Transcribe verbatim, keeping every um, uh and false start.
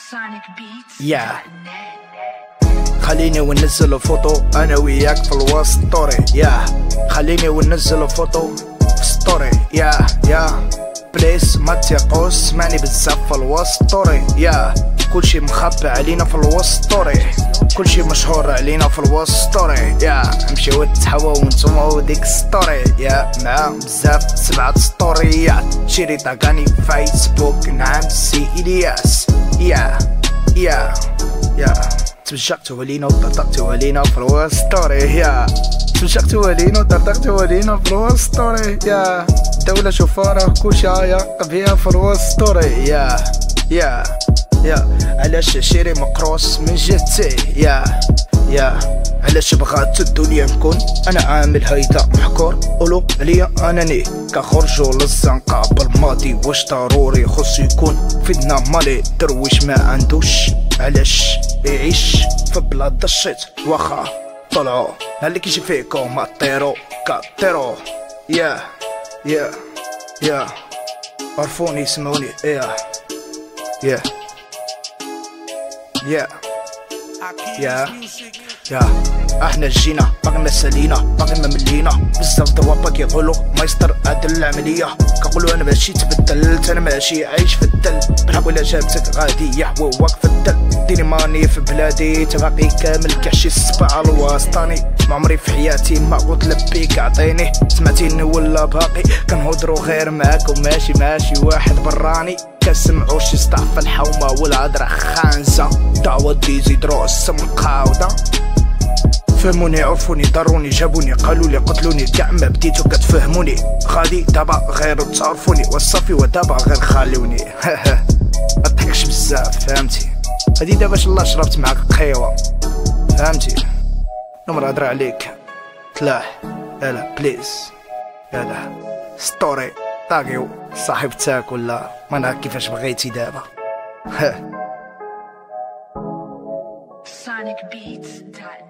يا خليني وننزل فوتو انا وياك في الوسط ستوري. يا خليني وننزل فوتو في ستوري. يا يا بليز ما تيقوش سمعني بزاف في الوسط ستوري. يا كلشي مخبي علينا في الوسط ستوري، كلشي مشهور علينا في الوسط ستوري. يا نمشيو نتحواو ونتوما وديك ستوري. يا مع بزاف سبعة ستوريات شيري طاقاني فيسبوك نعم سي إلياس. يا يا يا تبجقتو علينا وطرطقتو علينا في الوسط ستوري. يا تبجقتو علينا وطرطقتو علينا في الوسط ستوري. يا دولة شوفارة كلشي عايق بيها في الوسط ستوري. يا يا يا علاش شيري مقروس من جهتي. يا يا علاش بغات الدنيا نكون انا عامل هيدا محكور. قولو عليا اناني كخرجو للزنقة بالماضي، واش ضروري خصو يكون فيدنا مالي درويش ما عندوش علاش يعيش في بلاد الشيت. واخا طلعو اللي كيجي فيكم ما طيرو كطيرو. يا يا يا عرفوني سمعوني. يا يا يا يا يا احنا جينا باقي ما سالينا باقي ما ملينا بزاف دوا باقي يقولو ما يصدر هاد العمليه. كنقولو انا ماشي تبدلت انا ماشي عايش في الدل، بالحق ولا جابتك غادي يحووك في الدل. ديني ماني في بلادي تباقي كامل كحشي السبع الوسطاني. ما عمري في حياتي ما قلت لبيك عطيني سمعتيني ولا باقي كنهضرو غير معاك وماشي ماشي واحد براني. كنسمعوش يصدع في الحومه والهضره خانزه دعوه ديزي دروس مقاوده. فهموني عرفوني ضروني جابوني قالولي قتلوني كاع ما بديتو كتفهموني. غادي دابا غير تعرفوني والصافي ودابا غير خاليوني. متضحكش بزاف فهمتي. هادي دابا باش الله شربت معاك قهيوه فهمتي. نمر هضر عليك تلاح يلا بليز يلا ستوري طاقيو صاحب تاك ولا ما نعرف كيفاش بغيتي دابا. ها